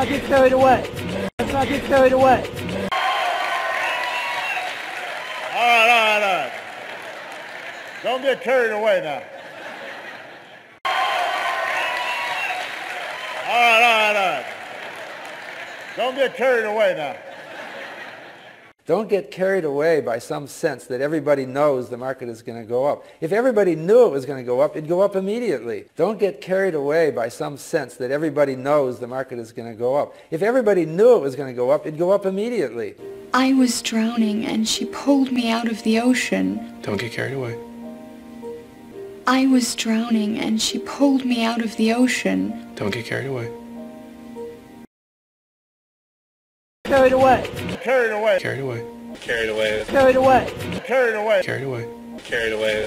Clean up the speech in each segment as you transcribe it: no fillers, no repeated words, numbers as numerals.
not get carried away. Let's not get carried away. All right. Don't get carried away now. All right. Don't get carried away now. Don't get carried away by some sense that everybody knows the market is going to go up. If everybody knew it was going to go up, it'd go up immediately. Don't get carried away by some sense that everybody knows the market is going to go up. If everybody knew it was going to go up, it'd go up immediately. I was drowning and she pulled me out of the ocean. Don't get carried away. I was drowning and she pulled me out of the ocean. Don't get carried away. Carried away. Carried away. Carried away. Carried away. Carried away. Carried away. Carried away. Carried away.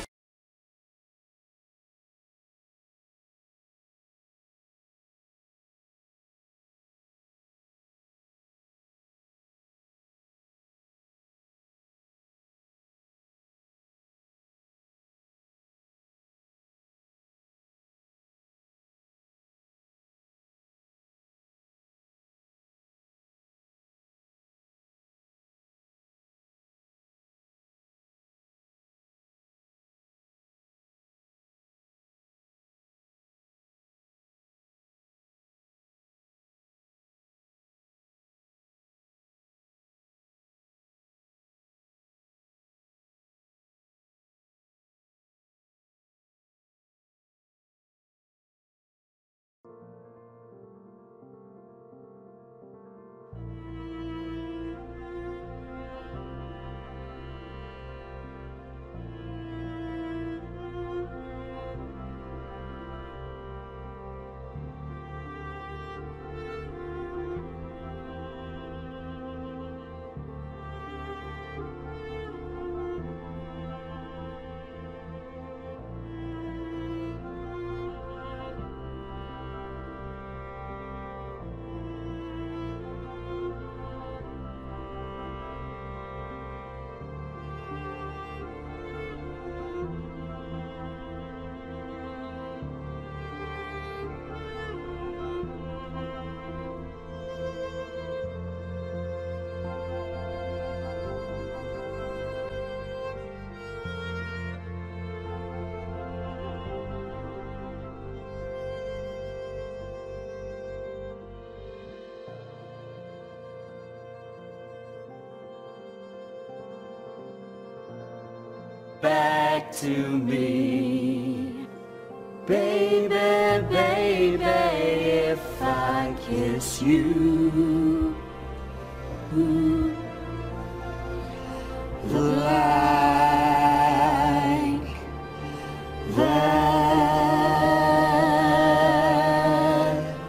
Back to me, baby, baby, if I kiss you, like that,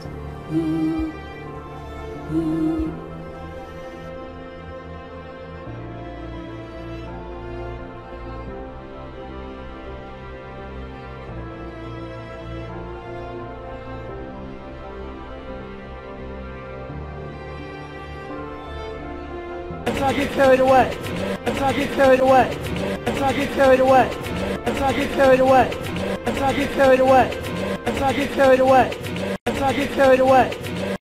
Let's not get carried away. Let's not get carried away. Let's not get carried away. Let's not get carried away. Let's not get carried away. Let's not get carried away. Let's not get carried away.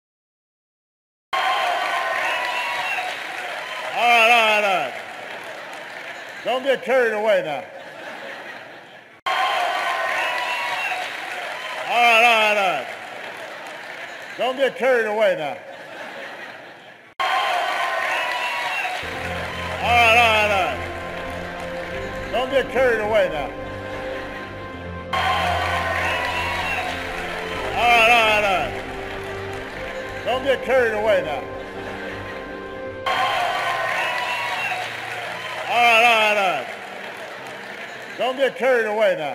All right. Don't get carried away now. All right. Don't get carried away now. All right. Don't get carried away now. All right. Don't get carried away now. All right. Don't get carried away now.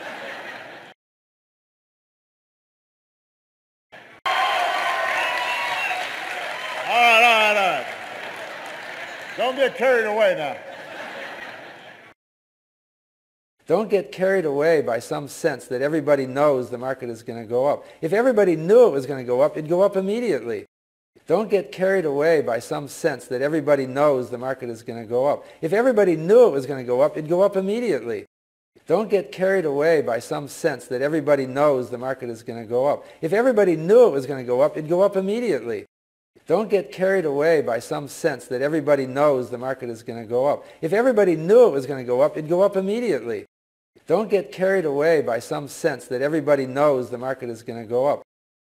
All right. Don't get carried away now. Don't get carried away by some sense that everybody knows the market is going to go up. If everybody knew it was going to go up, it'd go up immediately. Don't get carried away by some sense that everybody knows the market is going to go up. If everybody knew it was going to go up, it'd go up immediately. Don't get carried away by some sense that everybody knows the market is going to go up. If everybody knew it was going to go up, it'd go up immediately. Don't get carried away by some sense that everybody knows the market is going to go up. If everybody knew it was going to go up, it'd go up immediately. Don't get carried away by some sense that everybody knows the market is going to go up.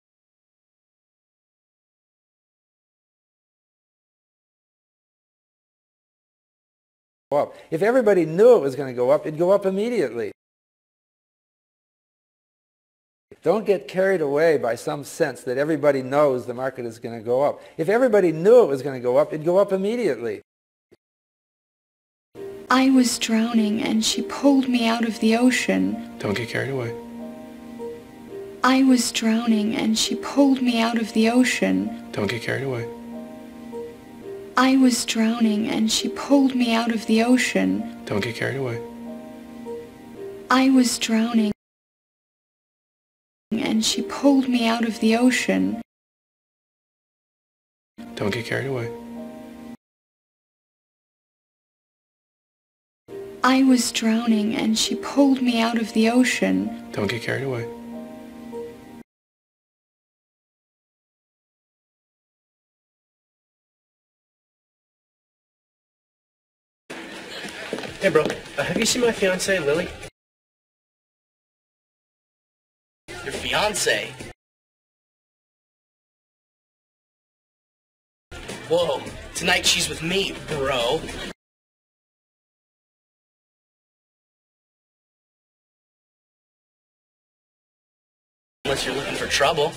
If everybody knew it was going to go up, it'd go up immediately. Don't get carried away by some sense that everybody knows the market is going to go up. If everybody knew it was going to go up, it'd go up immediately. I was drowning and she pulled me out of the ocean. Don't get carried away. I was drowning and she pulled me out of the ocean. Don't get carried away. I was drowning and she pulled me out of the ocean. Don't get carried away. I was drowning and she pulled me out of the ocean. Don't get carried away. I was drowning and she pulled me out of the ocean. Don't get carried away. Hey bro, have you seen my fiancée, Lily? Your fiancé? Whoa, tonight she's with me, bro. Unless you're looking for trouble.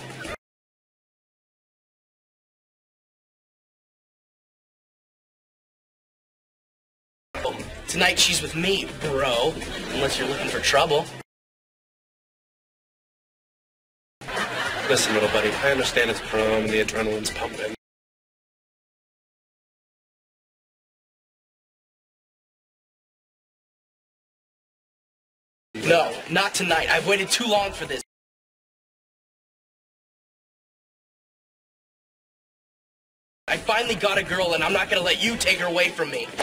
Tonight she's with me, bro. Unless you're looking for trouble. Listen, little buddy, I understand it's prom and the adrenaline's pumping. No, not tonight. I've waited too long for this. I finally got a girl and I'm not gonna let you take her away from me.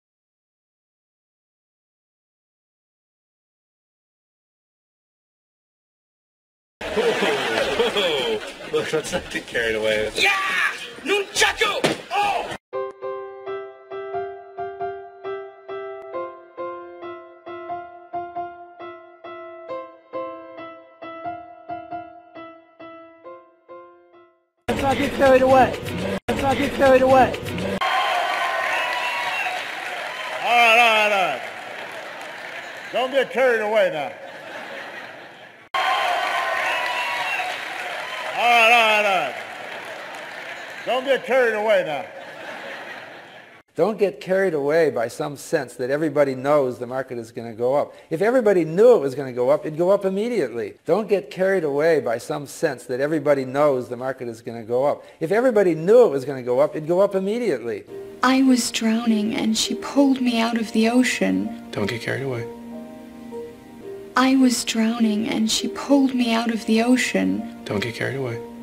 Look, let's not get carried away. Yeah! Nunchaku! Oh! Let's not get carried away. Let's not get carried away. All right. Don't get carried away now. All right. Don't get carried away now. Don't get carried away by some sense that everybody knows the market is going to go up. If everybody knew it was going to go up, it'd go up immediately. Don't get carried away by some sense that everybody knows the market is going to go up. If everybody knew it was going to go up, it'd go up immediately. I was drowning and she pulled me out of the ocean. Don't get carried away. I was drowning and she pulled me out of the ocean. Don't get carried away.